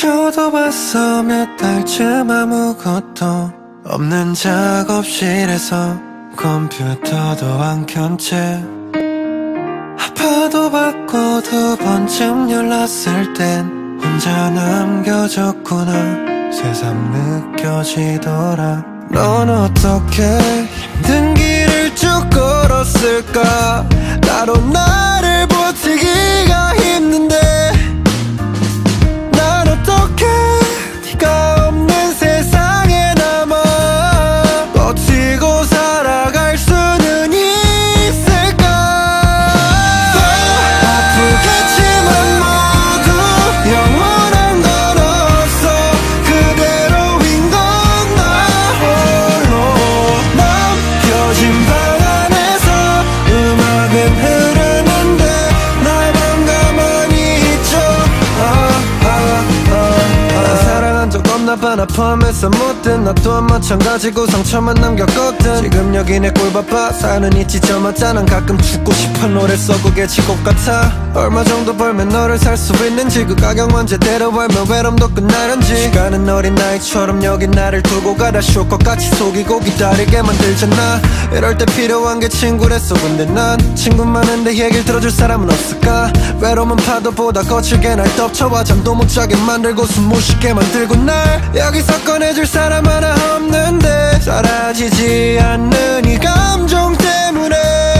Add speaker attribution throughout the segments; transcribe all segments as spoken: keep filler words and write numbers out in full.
Speaker 1: 저도 봤어. 몇 달쯤 아무것도 없는 작업실에서 컴퓨터도 안 켠 채 아파도 받고 두 번쯤 연락을 땐 혼자 남겨졌구나. 새삼 느껴지더라. 넌 어떻게 힘든 길을 쭉 걸었을까. 따로 나를 버티기가 힘든데 난 어떻게 네가 없는 세상에 남아 버티고 살아갈 수는 있을까. 아프겠지만 모두 영원한 건 없어. 그대로인 건 나 홀로 남겨진 방 안에서 음악은 흐르는데 나만 가만히 있죠. 아, 아, 아, 아. 사랑한 적 없나 봐. 나 포함해서 못된 나 또한 마찬가지고 상처만 남겼거든. 지금 여기 내 꿀바빠 사는 이 지점마다 난 가끔 죽고 싶은 노래 써. 그게 직업 같아. 얼마 정도 벌면 너를 살 수 있는지 그 가격만 제대로 알면 외로움도 끝나는지. 시간은 어린 나이처럼 여기 나를 두고 가다 쉬울 것 같이 속이고 기다리게 만들잖아. 이럴 때 필요한 게 친구랬어. 근데 난 친구 많은데 얘기를 들어줄 사람은 없을까. 외로움은 파도보다 거칠게 날 덮쳐와 잠도 못 자게 만들고 숨 못 쉬게 만들고 날 여기서 꺼내줄 사람 하나 없는데 사라지지 않는 이 감정 때문에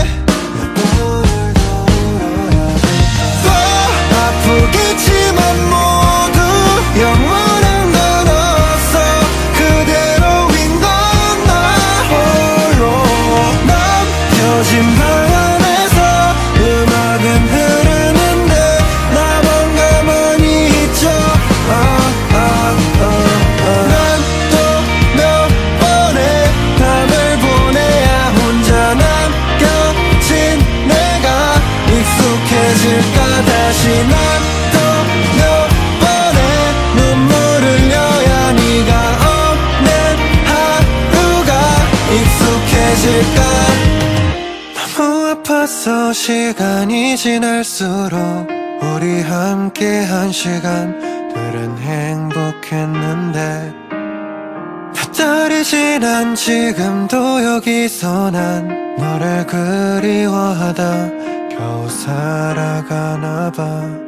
Speaker 1: 더 아프겠지만 모두 영원한 건 없어. 그대로인 건 나 홀로 남겨진 방 안에서 음악은 흐르는데 나만 가만히 있죠. 아, 아, 아. 난 또 몇 번의 밤을 보내야 혼자 남겨진 내가 익숙해질까. 다시 난 또 몇 번의 눈물 흘려야 네가 없는 하루가 익숙해질까. 너무 아파서 시간이 지날수록 우리 함께한 시간들은 행복했는데 몇 달이 지난 지금도 여기서 난 너를 그리워하다 겨우 살아가나 봐.